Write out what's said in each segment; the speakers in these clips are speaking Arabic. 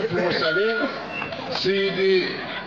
المرسلين، سيدي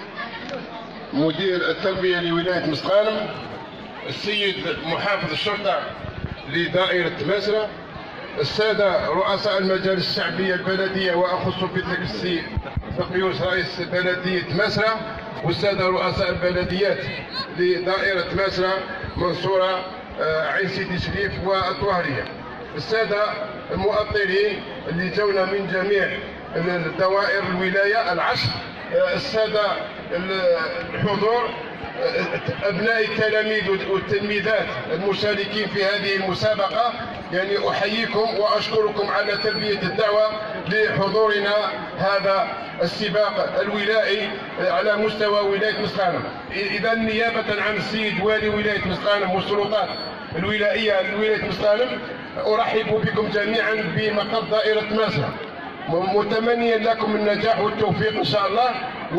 مدير التربية لولاية مسقالم، السيد محافظ الشرطة لدائرة تماسرة، السادة رؤساء المجالس الشعبية البلدية وأخص بذلك السي بقيوس رئيس بلدية تماسرة، والسادة رؤساء البلديات لدائرة تماسرة، منصورة، عين سيدي شريف والطوهرية، السادة المؤطرين اللي جونا من جميع دوائر الولاية العشر، السادة الحضور، أبناء التلاميذ والتلميذات المشاركين في هذه المسابقة، يعني أحييكم وأشكركم على تلبية الدعوة لحضورنا هذا السباق الولائي على مستوى ولاية مسقالم. إذا نيابة عن السيد والي ولاية مسقالم والسلطات الولائية لولاية مسقالم، أرحب بكم جميعا بمقر دائرة تماسرة، متمنيا لكم النجاح والتوفيق ان شاء الله،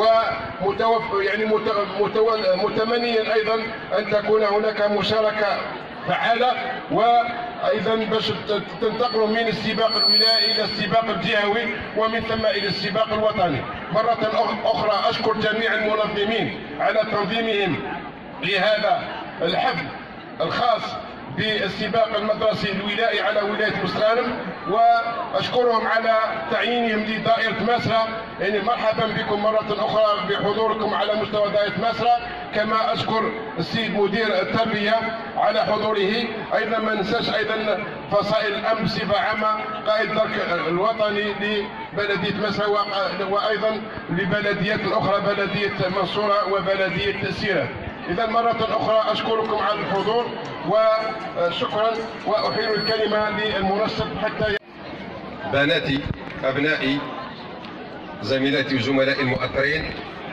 متمنيا ايضا ان تكون هناك مشاركه فعاله، وايضا باش تنتقلوا من السباق الولائي الى السباق الجهوي ومن ثم الى السباق الوطني. مره اخرى اشكر جميع المنظمين على تنظيمهم لهذا الحفل الخاص بالسباق المدرسي الولائي على ولاية مسقالم، وأشكرهم على تعيينهم لدائرة تماسرة. يعني مرحبا بكم مرة أخرى بحضوركم على مستوى دائرة تماسرة، كما أشكر السيد مدير التربية على حضوره. أيضا ما ننساش أيضا فصائل الأمن بصفة عامة، قائد الدرك الوطني لبلدية تماسرة، وأيضا لبلديات الأخرى، بلدية منصورة وبلدية سيرة. إذا مرة أخرى أشكركم على الحضور وشكرا، وأحيل الكلمة للمنسق حتى. بناتي، أبنائي، زميلاتي وزملائي المؤطرين،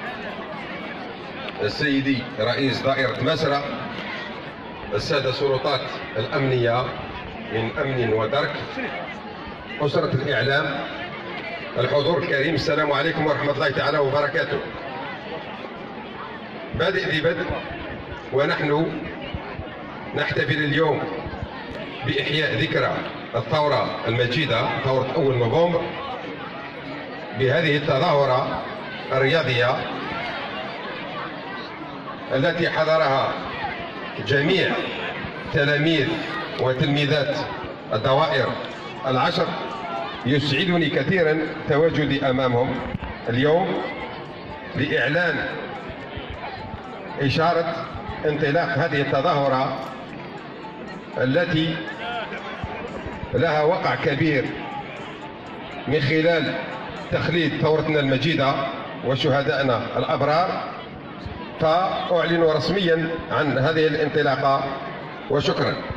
سيدي رئيس دائرة تماسرة، السادة سلطات الأمنية من أمن ودرك، أسرة الإعلام، الحضور الكريم، السلام عليكم ورحمة الله تعالى وبركاته. بادئ ذي بدء، ونحن نحتفل اليوم بإحياء ذكرى الثورة المجيدة، ثورة أول نوفمبر، بهذه التظاهرة الرياضية التي حضرها جميع تلاميذ وتلميذات الدوائر العشر. يسعدني كثيرا تواجدي أمامهم اليوم لإعلان إشارة انطلاق هذه التظاهرة التي لها وقع كبير من خلال تخليد ثورتنا المجيدة وشهدائنا الأبرار. فأعلن رسميا عن هذه الانطلاقة وشكرا.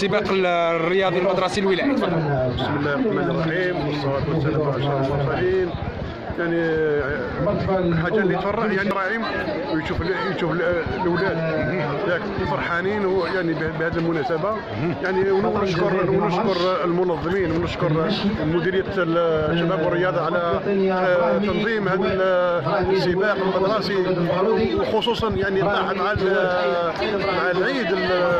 السباق الرياضي المدرسي الولائي. بسم الله الرحمن الرحيم والصلاه والسلام على اشرف المرسلين. يعني حاجه اللي تفرح يعني راعيم ويشوف الاولاد ياك فرحانين يعني بهذه المناسبه يعني. ونشكر المنظمين ونشكر مديريه الشباب والرياضه على تنظيم هذا السباق المدرسي، وخصوصا يعني مع العيد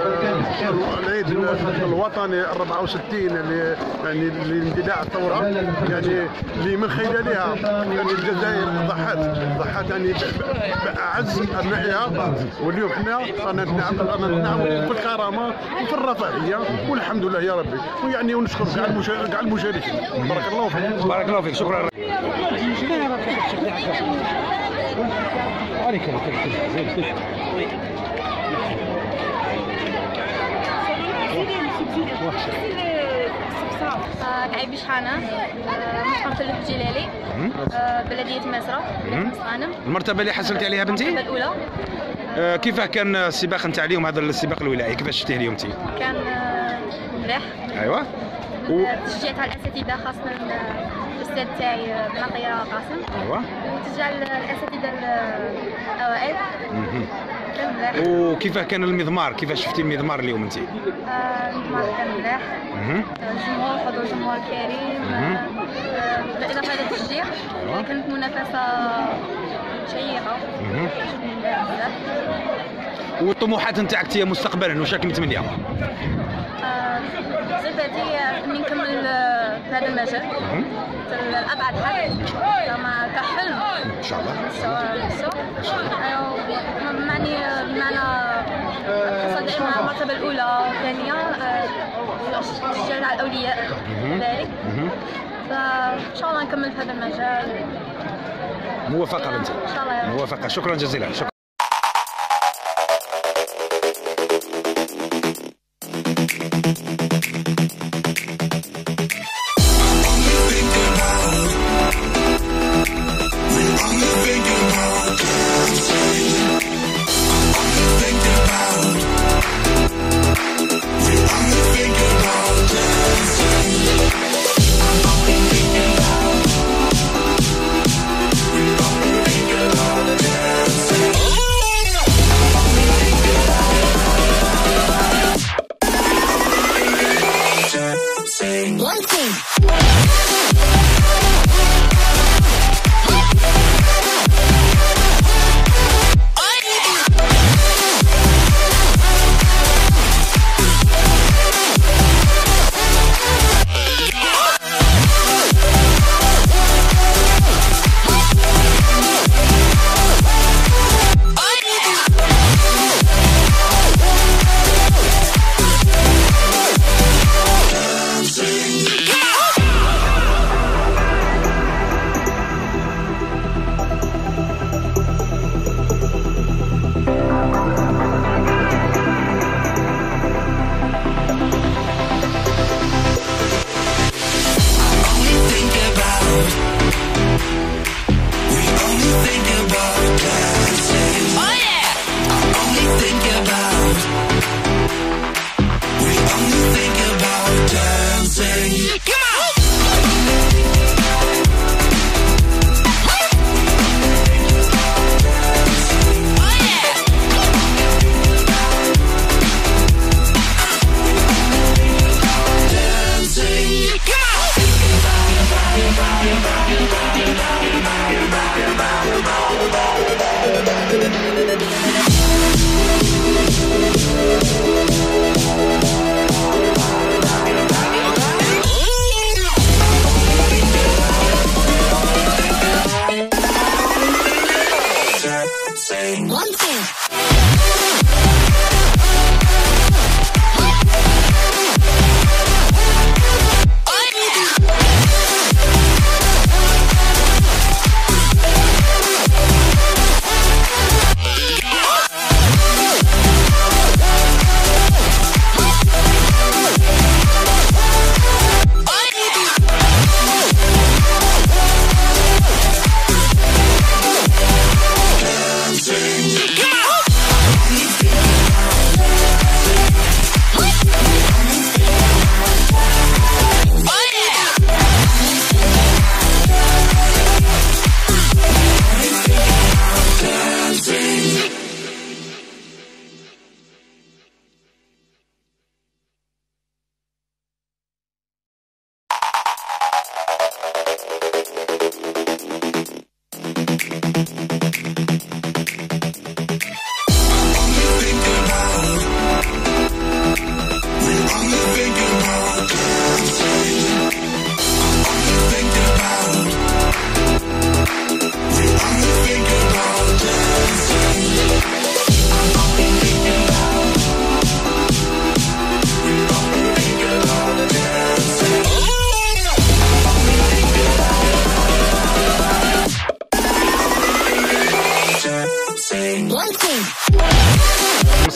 الوطني 64 اللي يعني لاندلاع الثوره، يعني اللي من خلالها يعني الجزائر ضحت يعني باعز ابنائها، واليوم حنا رانا نتنعموا في الكرامه وفي الرفاهيه والحمد لله يا ربي. ويعني ونشكر كاع المشاركين. بارك الله فيك. بارك الله فيك، شكرا. كعيب شحانه محافظة الجلالي بلدية مازرة مسغانم. المرتبة اللي حصلتي عليها بنتي؟ المرتبة الأولى. كيفاه كان السباق نتاع اليوم، هذا السباق الولائي كيفاش شفتيه اليوم انت؟ كان مليح. ايوا. تشجعت على الأساتذة خاصة الأستاذ تاعي بنطية قاسم. ايوا. وتشجع الأساتذة الأوائل. كان مليح. وكيفاه كان المضمار، كيفاش شفتي المضمار اليوم انت؟ المضمار كان مليح. الجمهور، حضور جمهور كريم. بالإضافة إلى التشجيع كانت منافسة شيقة. والطموحات نتاعك انت مستقبلا واش راكي متمنيه؟ صفتي اني نكمل في هذا المجال لأبعد حد كما كحلم ان شاء الله. معني بمعنى حصل دائما المرتبة الأولى والثانية، تشجيع على الأولياء ذلك. فإن شاء الله نكمل في هذا المجال. موفقة بنتي. إن شاء الله. موفقة، شكرا جزيلا. شكرا.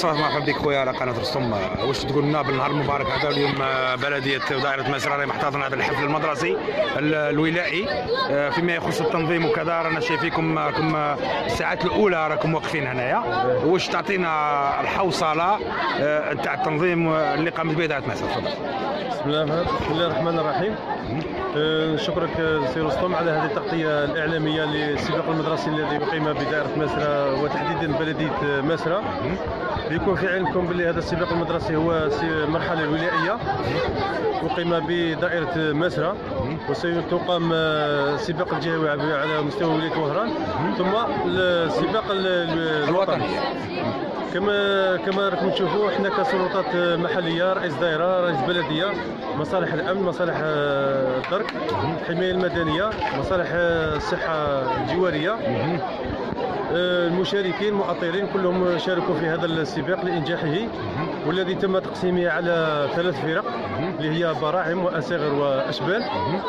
الصلاة مرحبا بك خويا على قناة رستم. واش تقول لنا بالنهار المبارك هذا اليوم بلدية ودائرة مسرة راهي محتضنة هذا الحفل المدرسي الولائي فيما يخص التنظيم وكذا. رانا شايفيكم الساعات الأولى راكم واقفين هنايا. واش تعطينا الحوصلة نتاع التنظيم اللي قامت به دائرة مسرة؟ تفضل. بسم الله الرحمن الرحيم. نشكرك سي رستم على هذه التغطية الإعلامية للسباق المدرسي الذي أقيم بدائرة مسرة وتحديدا بلدية مسرة. يكون في علمكم باللي هذا السباق المدرسي هو مرحلة ولائية أقيم بدائرة مسرة، وسيقام السباق الجهوي على مستوى ولاية وهران، ثم السباق الوطني. كما راكم تشوفوا احنا كسلطات محليه، رئيس دائره، رئيس بلديه، مصالح الامن، مصالح الدرك، الحمايه المدنيه، مصالح الصحه الجواريه، المشاركين المؤطرين كلهم شاركوا في هذا السباق لانجاحه، والذي تم تقسيمه على 3 فرق اللي هي براعم واساغر واشبال.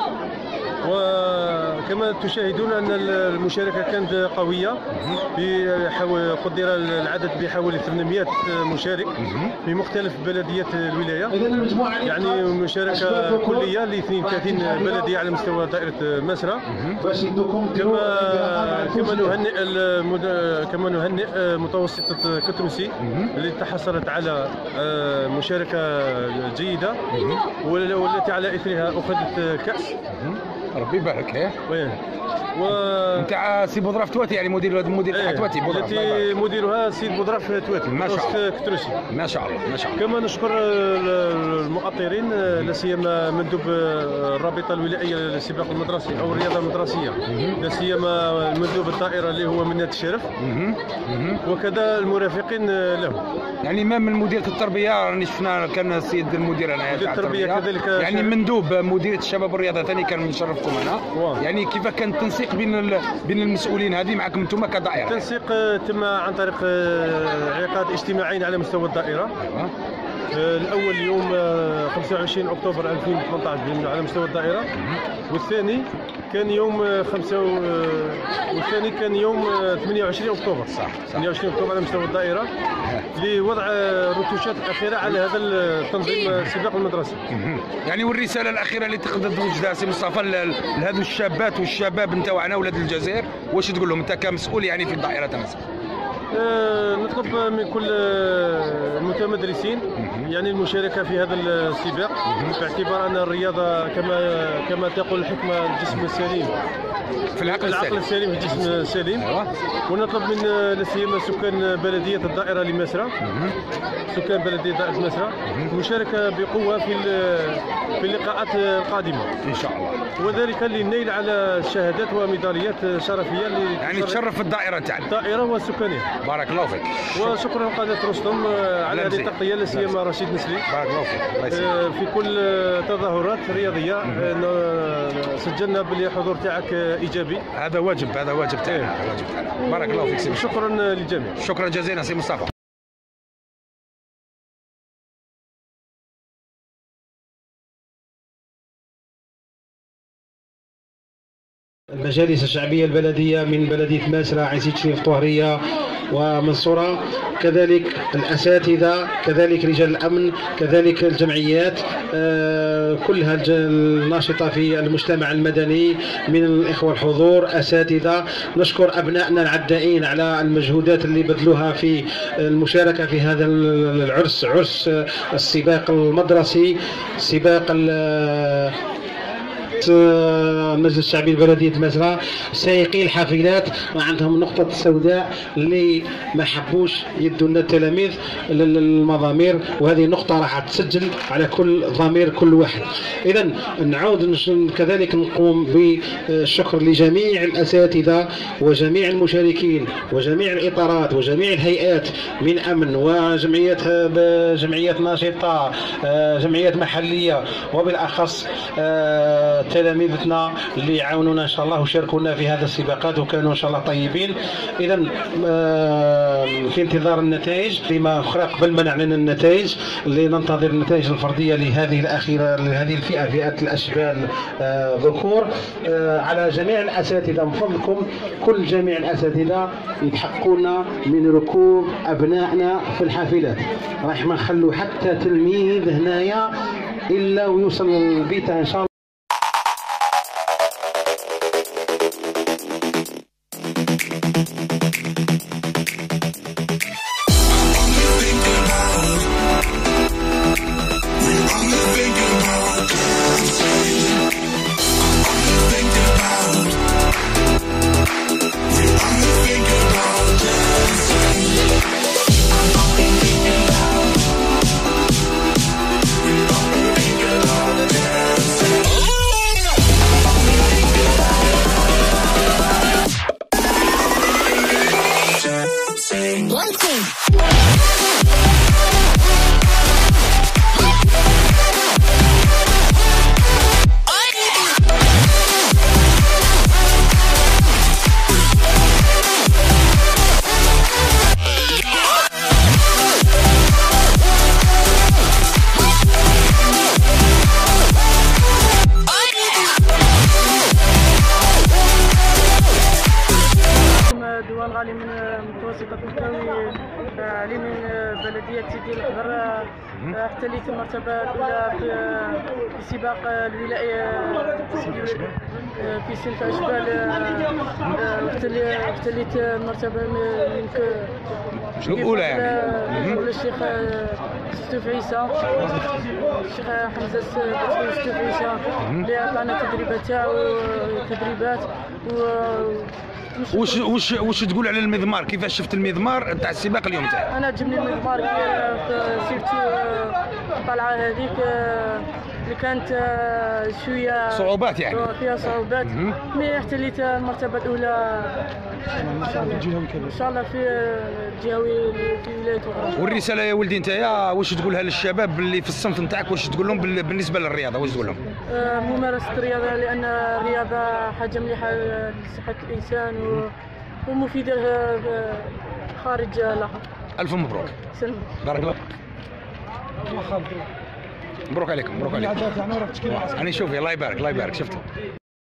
وكما تشاهدون ان المشاركه كانت قويه، قدر العدد بحوالي 800 مشارك في مختلف بلديات الولايه، يعني مشاركه كليه ل 32 بلديه على مستوى دائره مسرة. كما نهنئ متوسطه كتروسي اللي تحصلت على مشاركه جيده، والتي على اثرها اخذت كاس. ربي يبارك. نتاع سي بودراف تواتي، يعني مدير تاع تواتي بودراف، التي مديرها سي بودراف تواتي ما شاء الله كتروسي. ما شاء الله ما شاء الله. كما نشكر المؤطرين لا سيما مندوب الرابطه الولائيه للسباق المدرسي او الرياضه المدرسيه، لا سيما مندوب الدائره اللي هو منة الشرف، وكذا المرافقين له. يعني ما من مديريه التربيه راني شفنا كان السيد المدير هنا تاع التربيه كذلك، يعني مندوب مديريه الشباب والرياضه ثاني كان مشرفكم هنا. يعني كيف كان التنسيق بين المسؤولين هذه معكم انتم كدائره؟ التنسيق تم عن طريق عقاد اجتماعين على مستوى الدائره. الاول يوم 25 اكتوبر 2018 على مستوى الدائره، والثاني كان يوم 28 اكتوبر. صح 28 اكتوبر على مستوى الدائره لوضع رتوشات اخيره على هذا التنظيم السباق المدرسي. يعني والرساله الاخيره اللي تقدر توجدها سي مصطفى لهذو الشابات والشباب نتاعنا اولاد الجزائر، واش تقول لهم انت كمسؤول يعني في الدائره تاع مسرة؟ نطلب من كل المتمدرسين يعني المشاركه في هذا السباق، باعتبار ان الرياضه كما تقول الحكمه الجسم السليم في العقل السليم في الجسم السليم. ونطلب من لا سيما سكان بلديه الدائره لمسرة، سكان بلديه دائره مسرة المشاركه بقوه في اللقاءات القادمه ان شاء الله، وذلك للنيل على شهادات وميداليات شرفيه يعني تشرف الدائره تاعنا، الدائره وسكانها. بارك الله فيك. وشكرا قناه رستم على هذه التغطيه، لا سيما رشيد نسلي. بارك الله فيك. في كل تظاهرات رياضيه سجلنا بالحضور تاعك ايجابي. هذا واجب تاعنا، بارك الله فيك سي. شكرا للجميع. شكرا جزيلا سي مصطفى. المجالس الشعبية البلدية من بلدية مسرة، عين سيدي شريف، طهرية ومنصورة، كذلك الأساتذة، كذلك رجال الأمن، كذلك الجمعيات كلها الناشطة في المجتمع المدني، من الإخوة الحضور، أساتذة. نشكر أبنائنا العدائين على المجهودات اللي بذلوها في المشاركة في هذا العرس، عرس السباق المدرسي، سباق المجلس الشعبي البلدية مسرة. سائقي الحافلات ما عندهم نقطة سوداء اللي ما حبوش يدوا لنا التلاميذ للمضامير، وهذه نقطة راح تسجل على كل ضمير كل واحد. إذا نعود كذلك نقوم بالشكر لجميع الأساتذة وجميع المشاركين وجميع الإطارات وجميع الهيئات من أمن وجمعيات ناشطة، جمعيات محلية، وبالأخص تلاميذنا اللي يعاونونا ان شاء الله وشاركونا في هذا السباقات وكانوا ان شاء الله طيبين. اذا في انتظار النتائج. فيما اخرى قبل ما نعلن النتائج اللي ننتظر النتائج الفرديه لهذه الاخيره لهذه الفئه، فئه الاشبال ذكور. على جميع الاساتذه من فضلكم كل جميع الاساتذه يتحققون من ركوب ابنائنا في الحافلات. راح ما نخلوا حتى تلميذ هنايا الا ويوصل لبيته ان شاء الله. دوان غالي من متوسطة الكاوي، علي من بلدية سيدي الخضر، احتليت المرتبة الأولى في سباق الولائي في صنف أشبال، احتليت المرتبة من الأولى يعني الشيخ ستوف عيسى، الشيخ حمزة ستوف عيسى اللي عطانا تدريبات وش تقول على المضمار؟ كيفاش شفت المضمار تاع السباق اليوم تاعك؟ انا عجبني المضمار سيرتو الطلعه هذيك اللي كانت شويه صعوبات يعني فيها صعوبات، مي احتليت المرتبه الاولى ان شاء الله في الجهوي في ولايه أخرى. والرساله يا ولدي نتايا واش تقولها للشباب اللي في الصنف نتاعك؟ واش تقول لهم بالنسبه للرياضه؟ واش تقول لهم؟ ممارسه الرياضه، لان الرياضه حاجه مليحه لصحه الانسان ومفيده خارج الارض. الف مبروك. سلم. بارك الله. مبروك عليكم. مبروك عليكم. انا شوفي الله يبارك الله يبارك. شفتوا